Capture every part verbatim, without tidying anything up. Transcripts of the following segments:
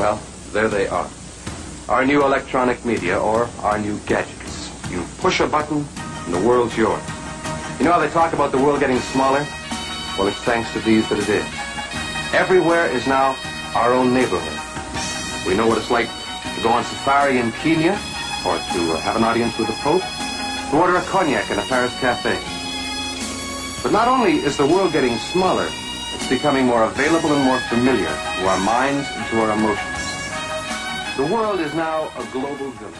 Well, there they are. Our new electronic media, or our new gadgets. You push a button, and the world's yours. You know how they talk about the world getting smaller? Well, it's thanks to these that it is. Everywhere is now our own neighborhood. We know what it's like to go on safari in Kenya, or to have an audience with the Pope, to order a cognac in a Paris cafe. But not only is the world getting smaller, it's becoming more available and more familiar to our minds and to our emotions. The world is now a global village.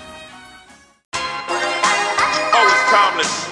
Oh, it's timeless.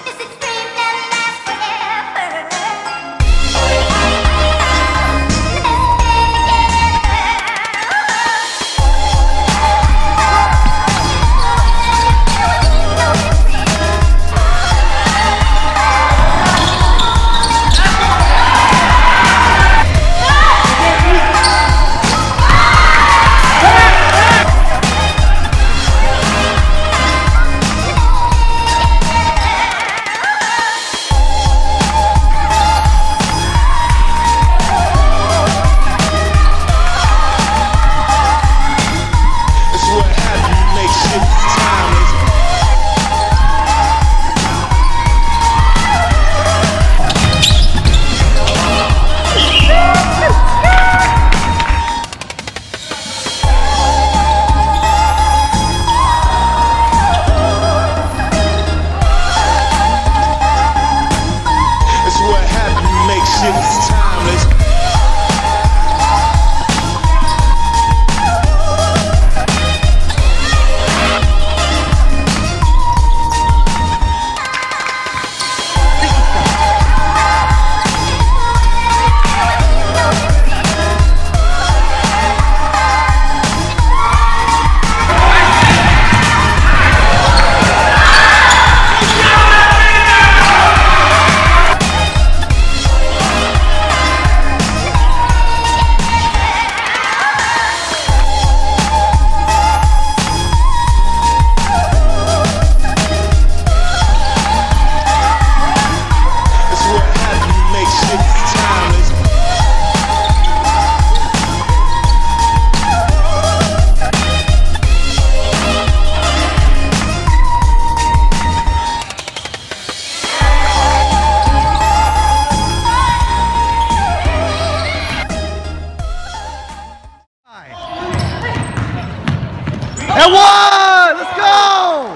And one! Let's go!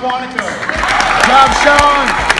Quanico. Good job, Sean.